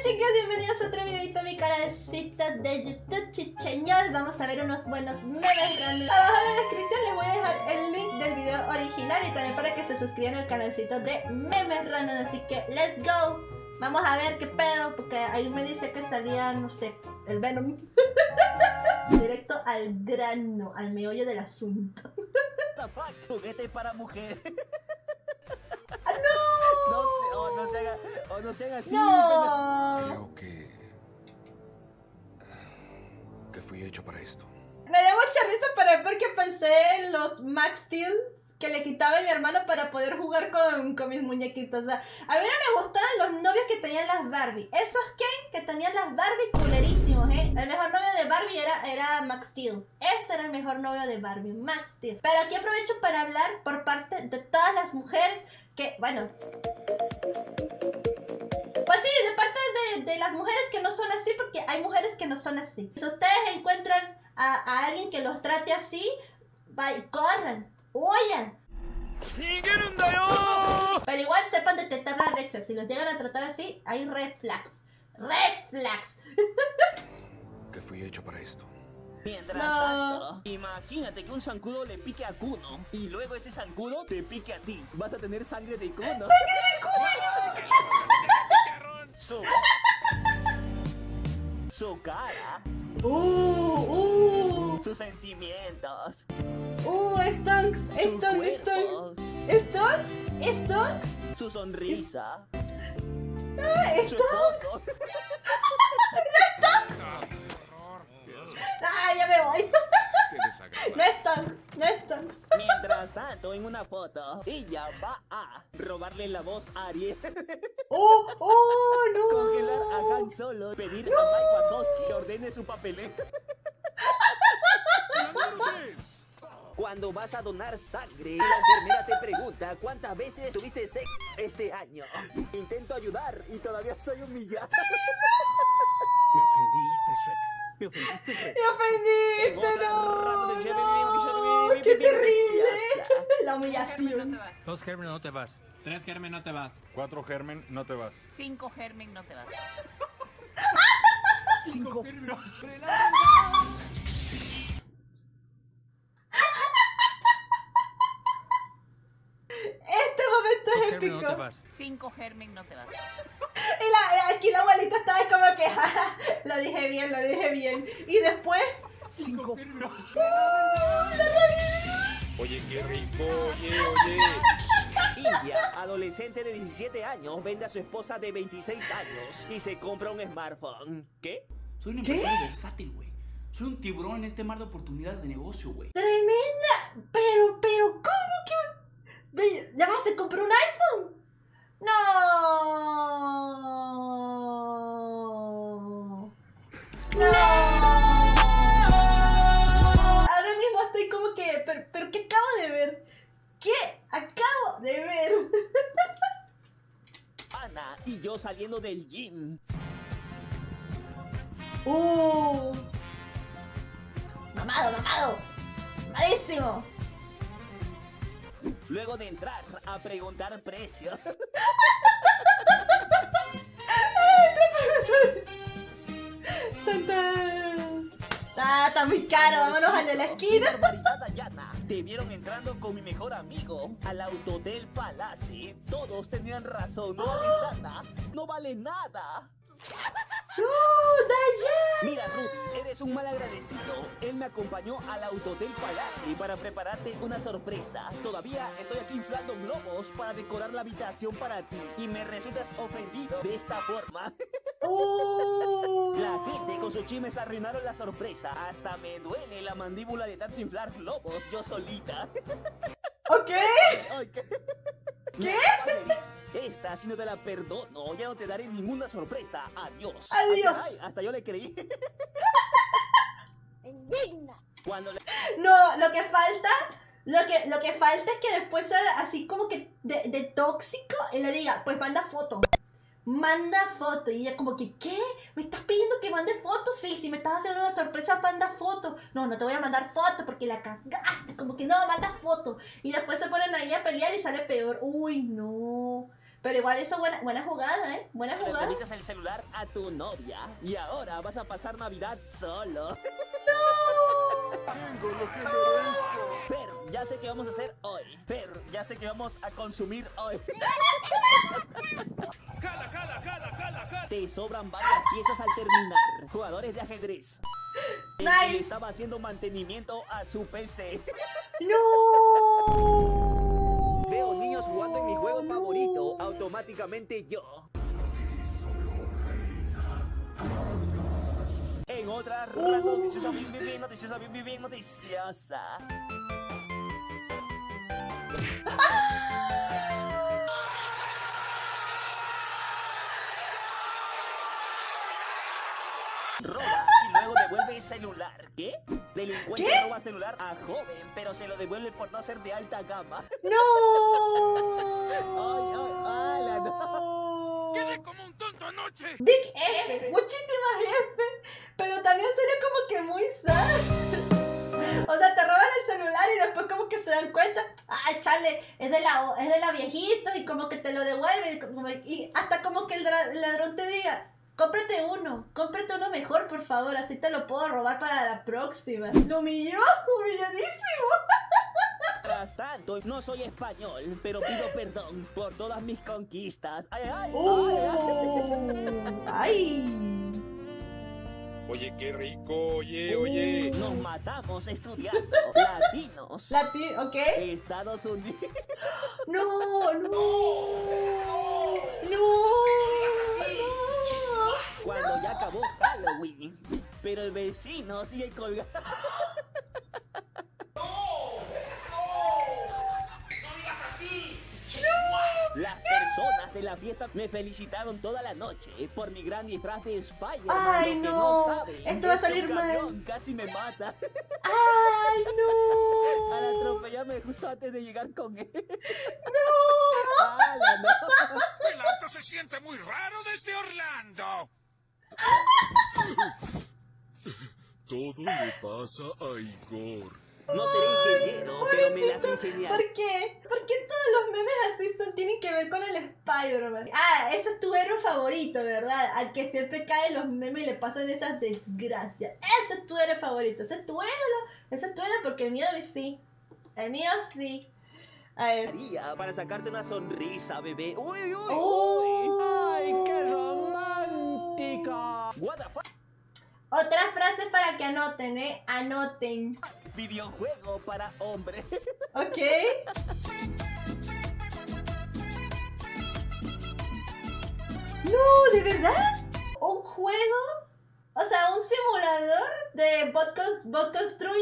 chicos, bienvenidos a otro videito a mi canalcito de YouTube Chicheñol. Vamos a ver unos buenos memes random. Abajo en la descripción les voy a dejar el link del video original y también para que se suscriban al canalcito de memes random. Así que, let's go. Vamos a ver qué pedo, porque ahí me dice que salía, no sé, el Venom. Directo al grano, al meollo del asunto. Juguete para mujer. ¡No! No sean así. ¡No! Creo que fui hecho para esto. Me dio mucha risa porque pensé en los Max Steel que le quitaba a mi hermano para poder jugar con mis muñequitos. O sea, a mí no me gustaban los novios que tenían las Barbie. Esos que tenían las Barbie culerísimos, ¿eh? El mejor novio de Barbie era Max Steel. Ese era el mejor novio de Barbie, Max Steel. Pero aquí aprovecho para hablar por parte de todas las mujeres que, bueno... Pues sí, de parte de las mujeres que no son así, porque hay mujeres que no son así. Si ustedes encuentran a alguien que los trate así, corran, huyan. Pero igual sepan detectar las red flags. Si los llegan a tratar así, hay red flags. ¡Red flags! Que fui hecho para esto. Mientras tanto, imagínate que un zancudo le pique a Kuno y luego ese zancudo te pique a ti. Vas a tener sangre de Kuno. ¡Sangre de Kuno! Su cara. Sus sentimientos. Stonks. Su sonrisa. Su Stonks. esposo. ¡Ah, ya me voy! No es Stonks. Mientras tanto, en una foto, ella va a robarle la voz a Ariel. ¡No! Congelar a Han Solo, pedir a Mike Wazowski que ordene su papeleo. Cuando vas a donar sangre, la enfermera te pregunta cuántas veces tuviste sexo este año. Intento ayudar y todavía soy humillado. Me ofendiste, no. ¡Qué terrible! La humillación. 2 germen no te vas. 3 germen no te vas. 4 germen, no te vas. 5 germen no te vas. 5 germen no. Este momento es épico. No te vas. 5 germen no te vas. Y aquí la abuelita estaba como que, jaja, lo dije bien. Y después... 5 germen no. Oye, qué rico, oye. India, adolescente de 17 años, vende a su esposa de 26 años y se compra un smartphone. ¿Qué? Soy un empresario versátil, güey. Soy un tiburón en este mar de oportunidades de negocio, güey. Tremenda. Pero, ¿cómo que...? ¿Ya vas a comprar un iPhone? No. Ahora mismo estoy como que... ¿Pero qué acabo de ver? ¿Qué acabo de ver? Ana y yo saliendo del gym. Mamado. Mamadísimo. Luego de entrar a preguntar precio. Está muy caro, vámonos al de la esquina. Barbaridad, Dayana. Te vieron entrando con mi mejor amigo al auto del Palacio. Todos tenían razón, no vale nada. No vale nada. Dayan. Mira, Ruth, eres un mal agradecido. Él me acompañó al auto del Palacio para prepararte una sorpresa. Todavía estoy aquí inflando globos para decorar la habitación para ti. Y me resultas ofendido de esta forma. La gente con sus chismes arruinaron la sorpresa. Hasta me duele la mandíbula de tanto inflar globos yo solita. ¿Ok? Ay, ¿Qué? Esta, si no te la perdono, ya no te daré ninguna sorpresa. Adiós. Adiós. Ay, hasta yo le creí. Indigna. Cuando le... No, lo que falta es que después sea así como que de tóxico y le diga, pues manda foto. Y ella como que, ¿qué? ¿Me estás pidiendo que mande fotos? Sí, si me estás haciendo una sorpresa, manda foto. No, no te voy a mandar foto porque la cagaste. Como que no, manda foto. Y después se ponen ahí a pelear y sale peor. Uy, no. Pero igual hizo buena jugada, ¿eh? Buena Le jugada. revisas el celular a tu novia y ahora vas a pasar Navidad solo. Tengo lo que merezco. Pero ya sé qué vamos a hacer hoy. Pero ya sé qué vamos a consumir hoy. ¡Jala, jala, jala, jala, jala! Te sobran varias piezas al terminar. Jugadores de ajedrez. El que Nice. le estaba haciendo mantenimiento a su PC. ¡No! Veo niños jugando en mi juego favorito. Automáticamente yo. En otra ronda noticiosa, bien noticiosa. Roba y luego devuelve el celular. ¿Qué? Delincuente ¿Qué? roba celular a joven, pero se lo devuelve por no ser de alta gama. ¡No! Ala, no. ¡Quedé como un tonto anoche! Big F, muchísimas F, pero también sería como que muy sad. O sea, te roban el celular y después como que se dan cuenta, ay, chale, es de la viejito y como que te lo devuelve y hasta como que el ladrón te diga, cómprate uno mejor, por favor, así te lo puedo robar para la próxima. Lo humilló, humilladísimo. Mientras tanto, no soy español, pero pido perdón por todas mis conquistas. ¡Ay, ay! ¡Ay! Oye, qué rico, oye. Nos matamos estudiando. Latinos. ¿Ok? Estados Unidos. No. Cuando ya acabó Halloween. Pero el vecino sigue colgado. Las personas de la fiesta me felicitaron toda la noche por mi gran disfraz de Spider-Man. Ay, Lo que no. saben Esto va a es que salir un mal. camión casi me mata ¡Ay, no! al atropellarme justo antes de llegar con él. ¡No! ¡Hala, no! El auto se siente muy raro desde Orlando. Todo le pasa a Igor. No seré ingeniero, pero me las ingeniar. ¿Por qué? ¿Por qué todos los memes así tienen que ver con el Spider-Man? Ah, ese es tu héroe favorito, ¿verdad? Al que siempre caen los memes y le pasan esas desgracias. Ese es tu héroe favorito, ese es tu ídolo. Ese es tu ídolo porque el mío sí. El mío sí. A ver. Para sacarte una sonrisa, bebé. ¡Uy, uy, uy! Oh. ¡Ay, qué romántica! What the fuck? Otras frases para que anoten, Anoten. Videojuego para hombres. ¿Ok? No, ¿de verdad? ¿Un juego? O sea, un simulador de bot construye.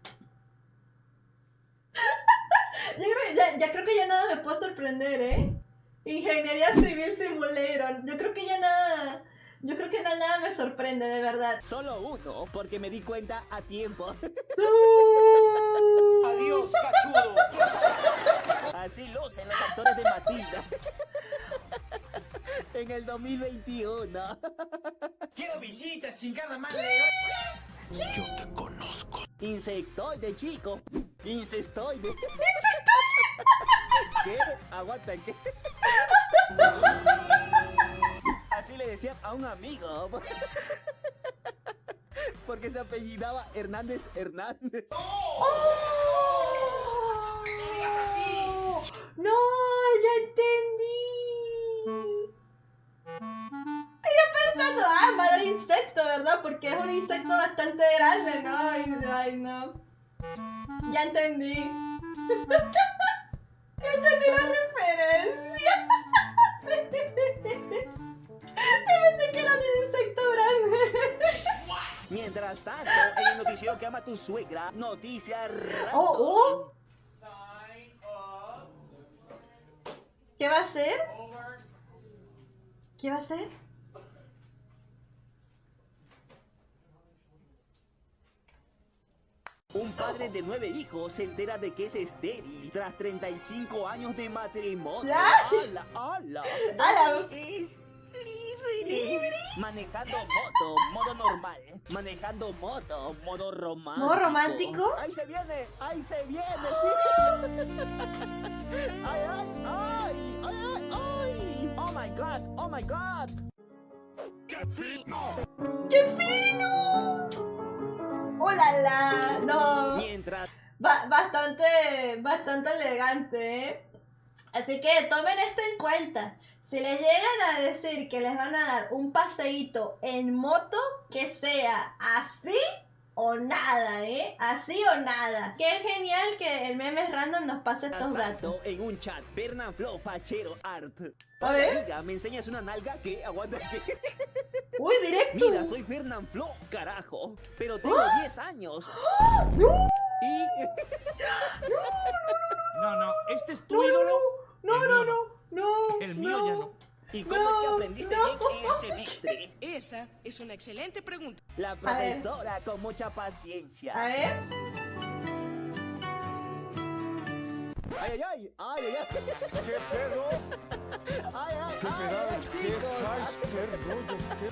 Ya creo que ya nada me puede sorprender, Ingeniería Civil Simulator. Yo creo que nada me sorprende, de verdad. Solo uno, porque me di cuenta a tiempo. Adiós, cachudo. Así lucen los actores de Matilda. En el 2021. Quiero visitas, chingada madre. Yo te conozco. Insectoide, chico. Incestoide. ¿Qué? Aguanta, ¿qué? Así le decían a un amigo. Porque se apellidaba Hernández Hernández. ¡No! ¡Ya entendí! Yo pensando, madre insecto, ¿verdad? Porque es un insecto bastante grande, ¿no? Ay, no. Ya entendí. Ya entendí la referencia. Yo pensé que era un insecto grande. Mientras tanto, en el noticiero que ama tu suegra, noticias Oh. ¿Qué va a hacer? ¿Qué va a hacer? Un padre de 9 hijos se entera de que es estéril tras 35 años de matrimonio. ¿Ya? ¡Hala, hala! ¡Hala! Es libre. Manejando moto, modo normal. Manejando moto, modo romántico. ¿Modo romántico? ¡Ahí se viene! ¡Ahí se viene! ¡Ay, ay, ay! ¡Ay, ay, ay! my god, oh my god. ¡Qué fino! ¡Qué fino! ¡Oh, la, la! No. Mientras Bastante elegante, ¿eh? Así que tomen esto en cuenta. Si les llegan a decir que les van a dar un paseíto en moto, que sea así o nada, ¿eh? Así o nada. Qué genial que el Memes Random nos pase estos datos. tanto, en un chat, Fernanfloo Fachero Art. A ver. Amiga, ¿me enseñas una nalga? ¿Qué? Aguanta. ¡Uy, directo! Mira, soy Fernanfloo, carajo. Pero tengo 10 años. ¡No! Y... No, este es tu ídolo. No. El mío ya no. ¿Y cómo es que aprendiste bien el semestre? Esa es una excelente pregunta. La profesora con mucha paciencia. A ver. Ay. ¿Qué pedo? Ay, chicos.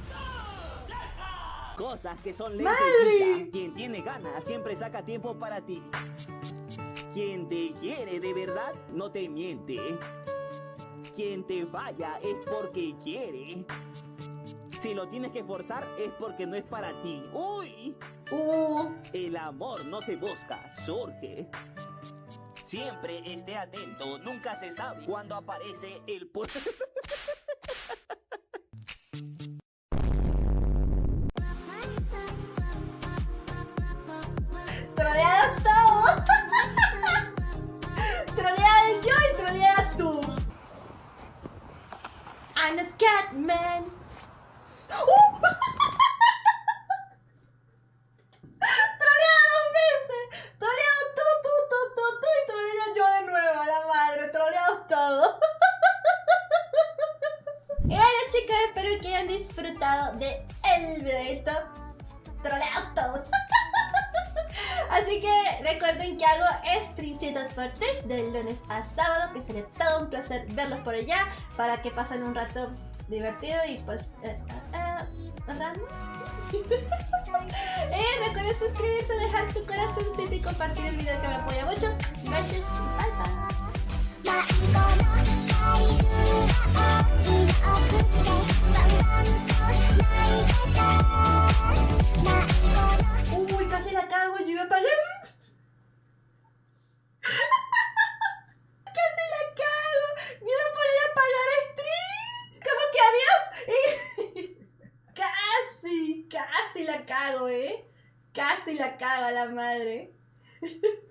Cosas que son leyes de vida. Quien tiene ganas siempre saca tiempo para ti. Quien te quiere de verdad no te miente. Quien te falla es porque quiere. Si lo tienes que forzar es porque no es para ti. ¡Uy! El amor no se busca, surge. Siempre esté atento, nunca se sabe cuándo aparece el Troleados todos. Troleada yo y troleada tú. I'm a Scatman. Troleada 2 veces. Troleado tú y troleada yo de nuevo. A la madre, troleados todos. Y bueno, chicos, espero que hayan disfrutado de el videito. Troleados todos. Así que recuerden que hago streamcitas por Twitch de lunes a sábado, que sería todo un placer verlos por allá para que pasen un rato divertido y pues random. Recuerden suscribirse, dejar tu corazoncito y compartir el video que me apoya mucho. Besos y bye bye. Uy, casi la cago, yo iba a pagar. Casi la cago. Yo iba a poner a pagar stream. ¿Cómo que adiós? Casi la cago, Casi la cago a la madre.